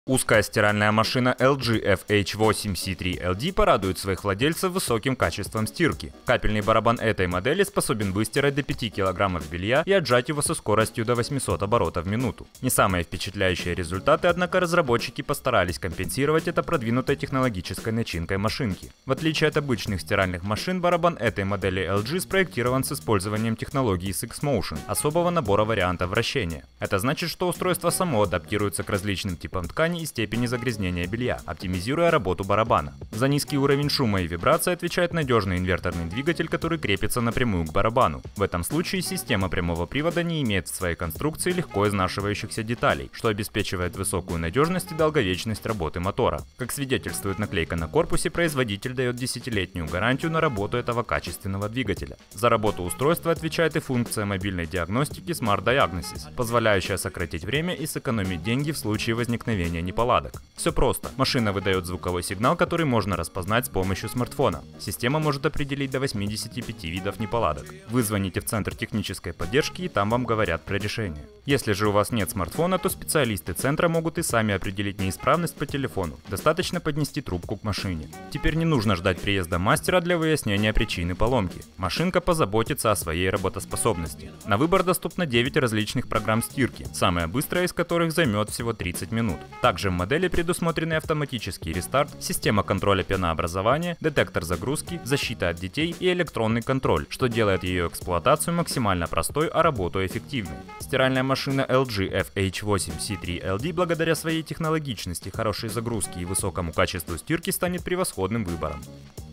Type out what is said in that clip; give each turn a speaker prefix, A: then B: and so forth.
A: Узкая стиральная машина LG FH8C3LD порадует своих владельцев высоким качеством стирки. Капельный барабан этой модели способен выстирать до 5 кг белья и отжать его со скоростью до 800 оборотов в минуту. Не самые впечатляющие результаты, однако разработчики постарались компенсировать это продвинутой технологической начинкой машинки. В отличие от обычных стиральных машин, барабан этой модели LG спроектирован с использованием технологии Six-Motion, особого набора вариантов вращения. Это значит, что устройство само адаптируется к различным типам ткани и степени загрязнения белья, оптимизируя работу барабана. За низкий уровень шума и вибрации отвечает надежный инверторный двигатель, который крепится напрямую к барабану. В этом случае система прямого привода не имеет в своей конструкции легко изнашивающихся деталей, что обеспечивает высокую надежность и долговечность работы мотора. Как свидетельствует наклейка на корпусе, производитель дает 10-летнюю гарантию на работу этого качественного двигателя. За работу устройства отвечает и функция мобильной диагностики Smart Diagnosis, позволяющая сократить время и сэкономить деньги в случае возникновения неполадок. Все просто. Машина выдает звуковой сигнал, который можно распознать с помощью смартфона. Система может определить до 85 видов неполадок. Вы звоните в центр технической поддержки, и там вам говорят про решение. Если же у вас нет смартфона, то специалисты центра могут и сами определить неисправность по телефону. Достаточно поднести трубку к машине. Теперь не нужно ждать приезда мастера для выяснения причины поломки. Машинка позаботится о своей работоспособности. На выбор доступно 9 различных программ стирки, самая быстрая из которых займет всего 30 минут. Также в модели предусмотрены автоматический рестарт, система контроля пенообразования, детектор загрузки, защита от детей и электронный контроль, что делает ее эксплуатацию максимально простой, а работу эффективной. Стиральная машина LG FH8C3LD благодаря своей технологичности, хорошей загрузке и высокому качеству стирки станет превосходным выбором.